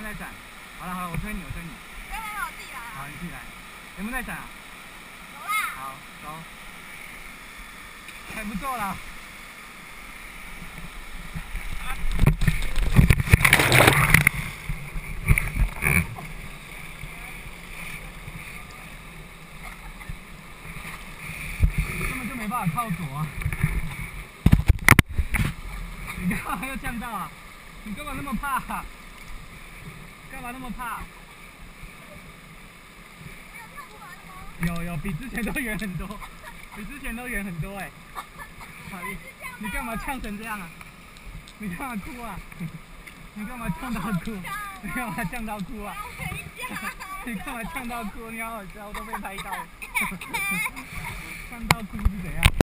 在闪。好了好了，我推你，我推你。 没有，我自己来。 好，你自己来。有没有在闪啊？ 有啦。 好，走。还不错啦。根本就没办法靠左啊！你干嘛要降到啊？你干嘛那么怕啊？干嘛那么怕？有，比之前都远很多，比之前都远很多哎。你干嘛呛成这样啊？你干嘛哭啊？你干嘛呛到哭？你干嘛呛到哭啊？你干嘛呛到哭？你好好笑，都被拍到了。呛到哭是怎样？